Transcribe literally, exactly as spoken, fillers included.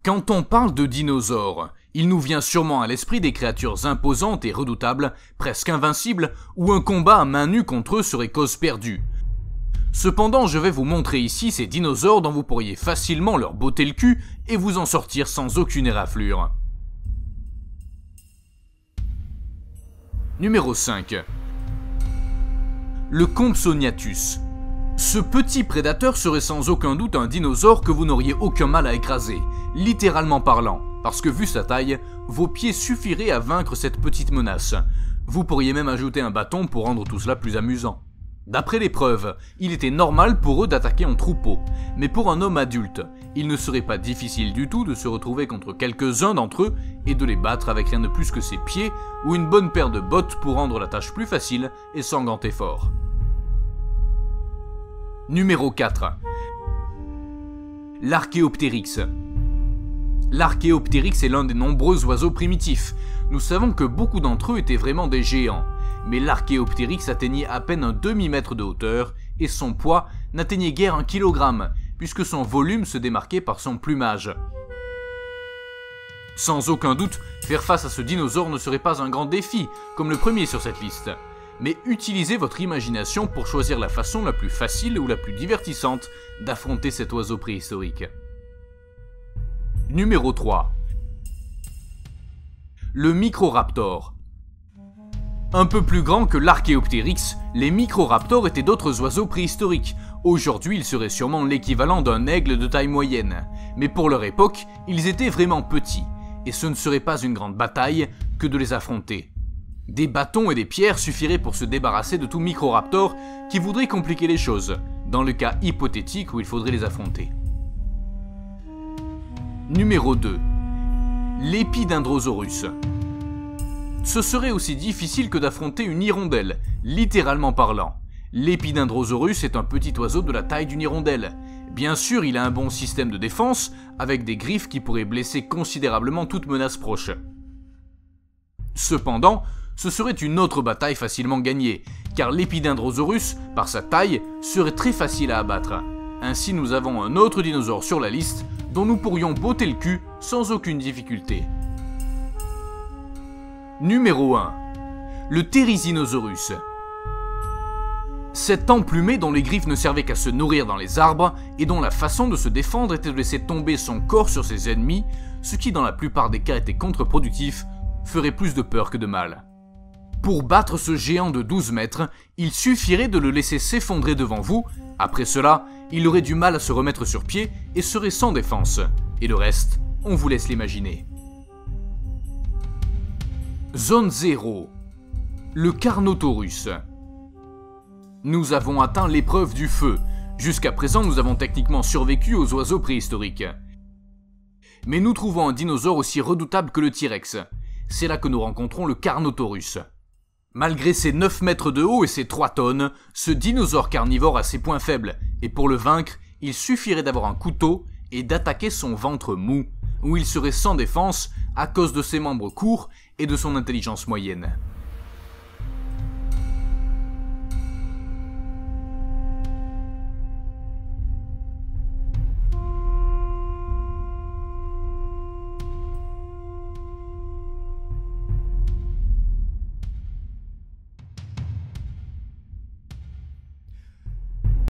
Quand on parle de dinosaures, il nous vient sûrement à l'esprit des créatures imposantes et redoutables, presque invincibles, où un combat à main nue contre eux serait cause perdue. Cependant, je vais vous montrer ici ces dinosaures dont vous pourriez facilement leur botter le cul et vous en sortir sans aucune éraflure. Numéro cinq. Le Compsognathus. Ce petit prédateur serait sans aucun doute un dinosaure que vous n'auriez aucun mal à écraser, littéralement parlant, parce que vu sa taille, vos pieds suffiraient à vaincre cette petite menace. Vous pourriez même ajouter un bâton pour rendre tout cela plus amusant. D'après les preuves, il était normal pour eux d'attaquer en troupeau, mais pour un homme adulte, il ne serait pas difficile du tout de se retrouver contre quelques-uns d'entre eux et de les battre avec rien de plus que ses pieds ou une bonne paire de bottes pour rendre la tâche plus facile et sans grand effort. Numéro quatre. L'Archéoptérix. L'Archéoptérix est l'un des nombreux oiseaux primitifs. Nous savons que beaucoup d'entre eux étaient vraiment des géants, mais l'Archéoptérix atteignait à peine un demi-mètre de hauteur et son poids n'atteignait guère un kilogramme, puisque son volume se démarquait par son plumage. Sans aucun doute, faire face à ce dinosaure ne serait pas un grand défi, comme le premier sur cette liste. Mais utilisez votre imagination pour choisir la façon la plus facile ou la plus divertissante d'affronter cet oiseau préhistorique. Numéro trois. Le Microraptor. Un peu plus grand que l'Archéoptérix, les Microraptors étaient d'autres oiseaux préhistoriques. Aujourd'hui, ils seraient sûrement l'équivalent d'un aigle de taille moyenne. Mais pour leur époque, ils étaient vraiment petits, et ce ne serait pas une grande bataille que de les affronter. Des bâtons et des pierres suffiraient pour se débarrasser de tout Microraptor qui voudrait compliquer les choses, dans le cas hypothétique où il faudrait les affronter. Numéro deux. L'Épidendrosaurus. Ce serait aussi difficile que d'affronter une hirondelle, littéralement parlant. L'Épidendrosaurus est un petit oiseau de la taille d'une hirondelle. Bien sûr, il a un bon système de défense, avec des griffes qui pourraient blesser considérablement toute menace proche. Cependant, ce serait une autre bataille facilement gagnée, car l'Épidendrosaurus, par sa taille, serait très facile à abattre. Ainsi, nous avons un autre dinosaure sur la liste, dont nous pourrions botter le cul sans aucune difficulté. Numéro un. Le Therizinosaurus. Cet emplumé dont les griffes ne servaient qu'à se nourrir dans les arbres, et dont la façon de se défendre était de laisser tomber son corps sur ses ennemis, ce qui dans la plupart des cas était contre-productif, ferait plus de peur que de mal. Pour battre ce géant de douze mètres, il suffirait de le laisser s'effondrer devant vous. Après cela, il aurait du mal à se remettre sur pied et serait sans défense. Et le reste, on vous laisse l'imaginer. Zone zéro. Le Carnotaurus. Nous avons atteint l'épreuve du feu. Jusqu'à présent, nous avons techniquement survécu aux oiseaux préhistoriques. Mais nous trouvons un dinosaure aussi redoutable que le T-Rex. C'est là que nous rencontrons le Carnotaurus. Malgré ses neuf mètres de haut et ses trois tonnes, ce dinosaure carnivore a ses points faibles, et pour le vaincre, il suffirait d'avoir un couteau et d'attaquer son ventre mou, où il serait sans défense à cause de ses membres courts et de son intelligence moyenne.